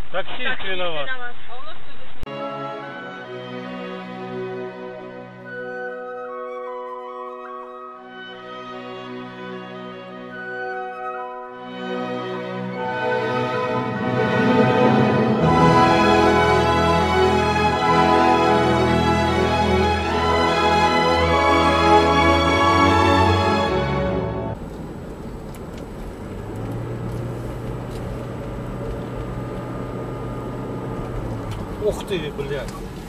Таксист виноват. Ух ты, блядь.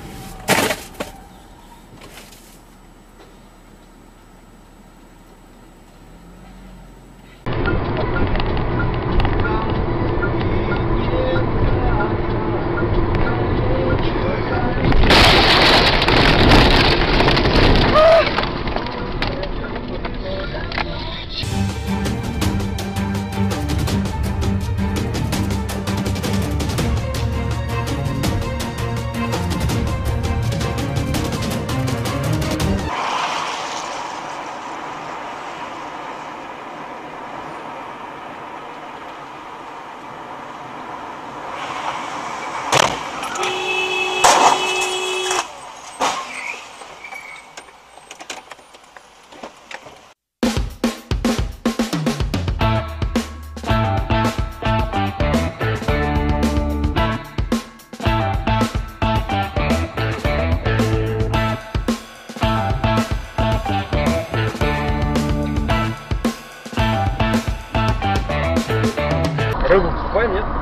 Рыбу покупаем, нет?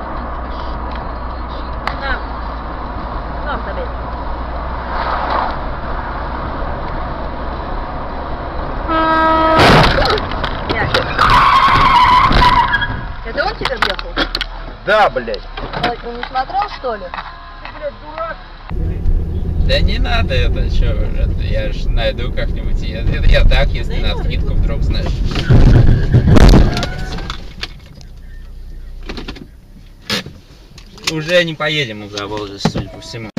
На тебе. Это он тебя въехал? Да, блядь. Ой, ты не смотрел, что ли? Ты, блядь, дурак. Да не надо это, что уже, я ж найду как-нибудь, я так, если на скидку вдруг, знаешь. Уже не поедем в Заволжье, судя по всему.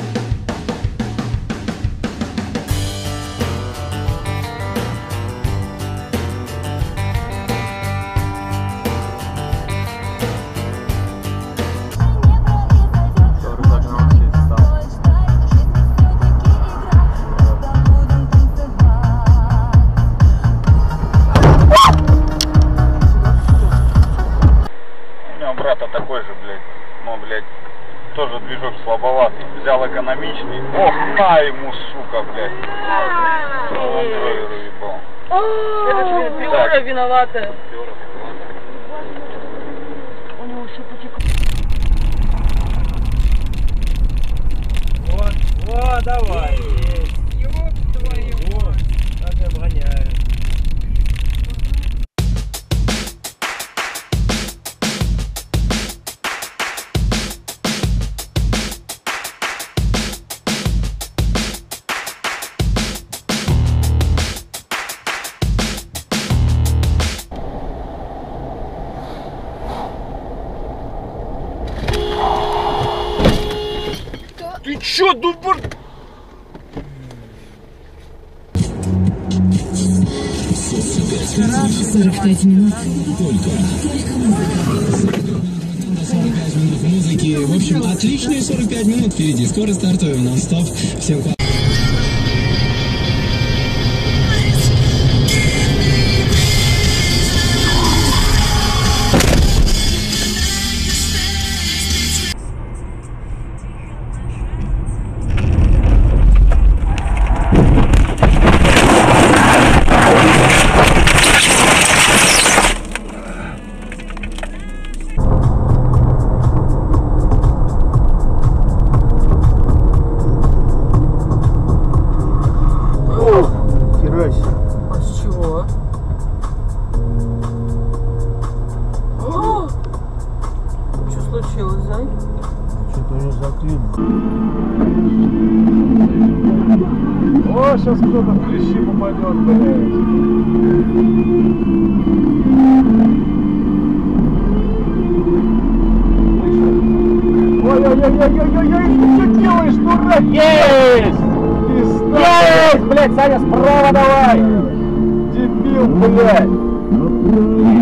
У меня брата такой же, блядь. Но, блядь, тоже движок слабоватый. Взял экономичный. Ох, на ему, сука, блядь. Андроиду ебал. Это же Приора виновата. У него все потекло. Вот, давай. Ёб твою. Вот, так и обгоняю. Ты чё, дубр? 45 минут только. 45 минут музыки. В общем, отличные 45 минут впереди. Скоро стартуем нон-стоп. Всем класс. А с чего? Что случилось, Зай? Что-то уже закрыто. О, сейчас кто-то в клещи попадет, блядь. Ой-ой-ой-ой-ой-ой, ты что делаешь, дурак? Есть! Есть, блядь, Саня, справа давай! Дебил, блядь!